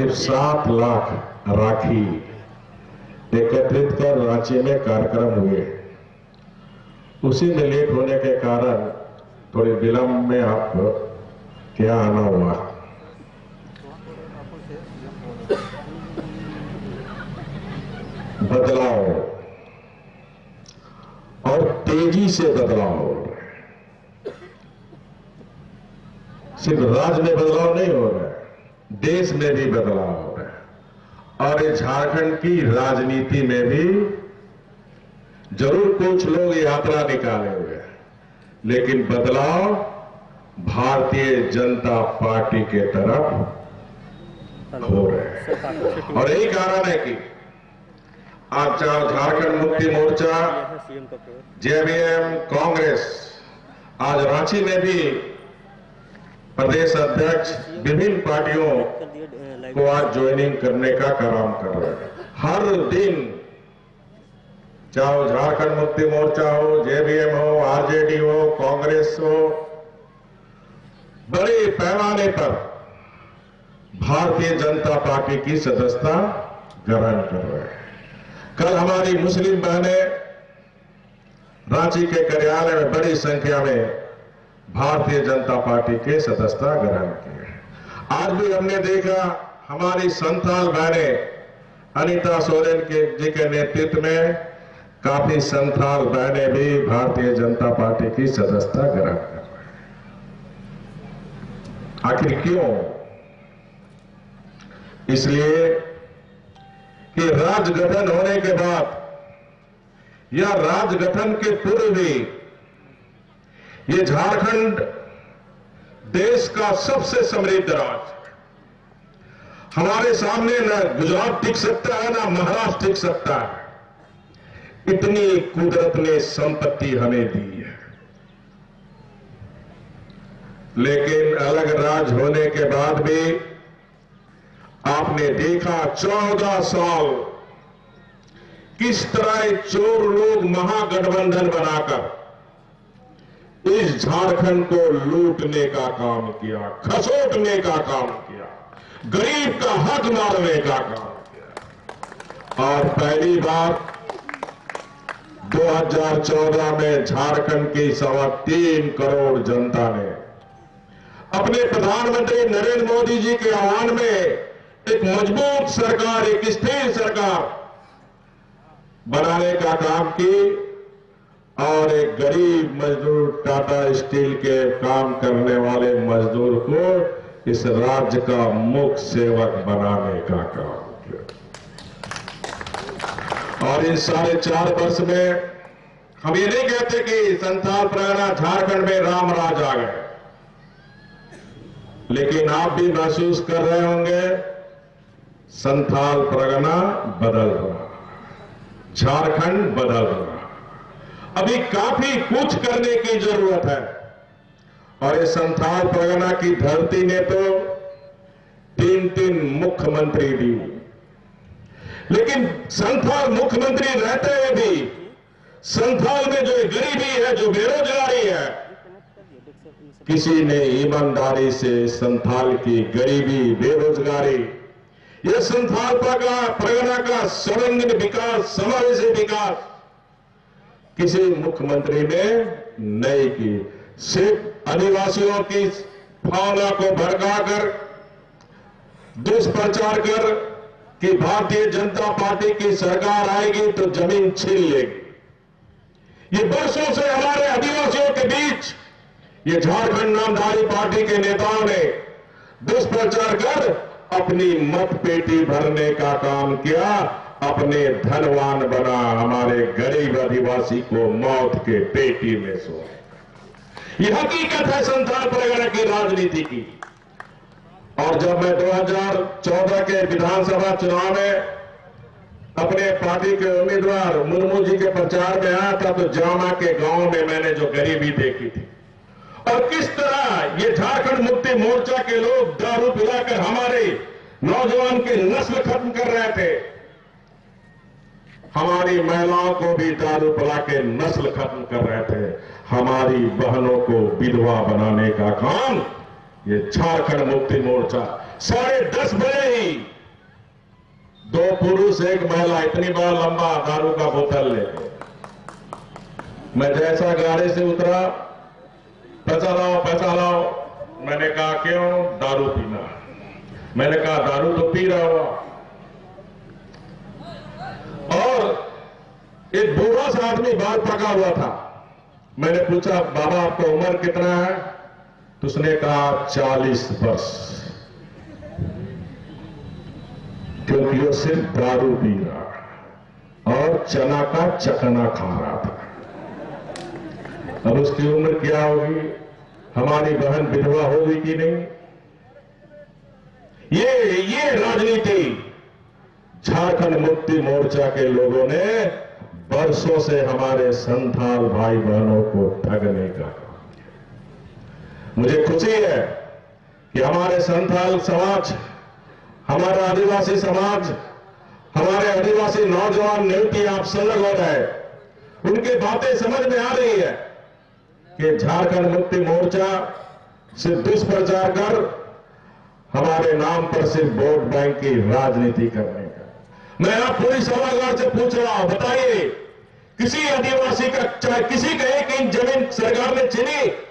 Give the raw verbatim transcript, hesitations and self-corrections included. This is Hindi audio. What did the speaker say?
करीब सात लाख राखी एकत्रित कर रांची में कार्यक्रम हुए। उसी में लेट होने के कारण थोड़ी विलंब में आप क्या आना हुआ। बदलाव और तेजी से बदलाव हो रहा है। सिर्फ राज्य में बदलाव नहीं हो रहा है, देश में भी बदलाव हो रहा है। और इस झारखंड की राजनीति में भी जरूर कुछ लोग यात्रा निकाले हुए हैं, लेकिन बदलाव भारतीय जनता पार्टी के तरफ हो रहे हैं। और यही कारण है कि आज झारखंड मुक्ति मोर्चा, जेवीएम, कांग्रेस आज रांची में भी प्रदेश अध्यक्ष विभिन्न पार्टियों को आज ज्वाइनिंग करने का काम कर रहे हैं। हर दिन चाहे झारखंड मुक्ति मोर्चा हो, जेवीएम हो, आरजेडी हो, कांग्रेस हो, बड़े पैमाने पर भारतीय जनता पार्टी की सदस्यता ग्रहण कर रहे हैं। कल हमारी मुस्लिम बहनें रांची के कार्यालय में बड़ी संख्या में भारतीय जनता पार्टी के सदस्यता ग्रहण किए। आज भी हमने देखा हमारी संथाल बहनें अनीता सोरेन के जी के नेतृत्व में काफी संथाल बहनें भी भारतीय जनता पार्टी की सदस्यता ग्रहण कर रहे हैं। आखिर क्यों? इसलिए कि राज्य गठन होने के बाद या राज्य गठन के पूर्व भी ये झारखंड देश का सबसे समृद्ध राज्य है। हमारे सामने न गुजरात टिक सकता है, न महाराष्ट्र टिक सकता है। इतनी कुदरत ने संपत्ति हमें दी है। लेकिन अलग राज्य होने के बाद भी आपने देखा चौदह साल किस तरह चोर लोग महागठबंधन बनाकर इस झारखंड को लूटने का काम किया, खसोटने का काम किया, गरीब का हक मारने का काम किया। और पहली बार दो हज़ार चौदह में झारखंड की सवा तीन करोड़ जनता ने अपने प्रधानमंत्री नरेंद्र मोदी जी के आह्वान में एक मजबूत सरकार, एक स्थिर सरकार बनाने का काम की और एक गरीब मजदूर, टाटा स्टील के काम करने वाले मजदूर को इस राज्य का मुख्य सेवक बनाने का काम किया। और इन साढ़े चार वर्ष में हम ये नहीं कहते कि संथाल परगना झारखंड में राम राज आ गए, लेकिन आप भी महसूस कर रहे होंगे संथाल परगना बदल रहा, झारखंड बदल रहा। अभी काफी कुछ करने की जरूरत है। और इस संथाल परगना की धरती ने तो तीन तीन मुख्यमंत्री दी, लेकिन संथाल मुख्यमंत्री रहते हुए भी संथाल में जो गरीबी है, जो बेरोजगारी है, किसी ने ईमानदारी से संथाल की गरीबी, बेरोजगारी, यह संथाल परगना का सर्वांगीण विकास, समावेशी विकास किसी मुख्यमंत्री ने नहीं की। सिर्फ आदिवासियों की भावना को भड़काकर, दुष्प्रचार कर कि भारतीय जनता पार्टी की सरकार आएगी तो जमीन छीन लेगी। ये वर्षों से हमारे आदिवासियों के बीच ये झारखंड नामधारी पार्टी के नेताओं ने दुष्प्रचार कर अपनी मत पेटी भरने का काम किया, अपने धनवान बना हमारे गरीब आदिवासी को मौत के पेटी में सोए। यह हकीकत है संथाल परगना की राजनीति की। और जब मैं दो हज़ार चौदह के विधानसभा चुनाव में अपने पार्टी के उम्मीदवार मुर्मू जी के प्रचार में आया था, तो जामा के गांव में मैंने जो गरीबी देखी थी और किस तरह ये झारखंड मुक्ति मोर्चा के लोग दारू पिलाकर हमारे नौजवान की नस्ल खत्म कर रहे थे, हमारी महिलाओं को भी दारू पिला के नस्ल खत्म कर रहे थे, हमारी बहनों को विधवा बनाने का काम ये झारखंड मुक्ति मोर्चा साढ़े दस बजे ही दो पुरुष एक महिला इतनी बड़ा लंबा दारू का बोतल लेके मैं जैसा गाड़ी से उतरा, पैसा लाओ पैसा लाओ। मैंने कहा क्यों? दारू पीना। मैंने कहा दारू तो पी रहा हुआ। और एक बूढ़ा सा आदमी बाल पका हुआ था। मैंने पूछा बाबा आपका उम्र कितना है? तो उसने कहा चालीस वर्ष, क्योंकि वो सिर्फ दारू पी रहा और चना का चकना खा रहा था। अब उसकी उम्र क्या होगी? हमारी बहन विधवा होगी कि नहीं? ये ये राजनीति झारखंड मुक्ति मोर्चा के लोगों ने बरसों से हमारे संथाल भाई बहनों को ठगने का। मुझे खुशी है कि हमारे संथाल समाज, हमारा आदिवासी समाज, हमारे आदिवासी नौजवान युवती आप संलग्न हो रहे हैं। उनकी बातें समझ में आ रही है कि झारखंड मुक्ति मोर्चा सिर्फ दुष्प्रचार कर हमारे नाम पर सिर्फ वोट बैंक की राजनीति करने का। मैं आप पूरी सभागार से पूछ रहा हूं, बताइए किसी आदिवासी का, चाहे किसी का एक इंच जमीन सरकार ने छीनी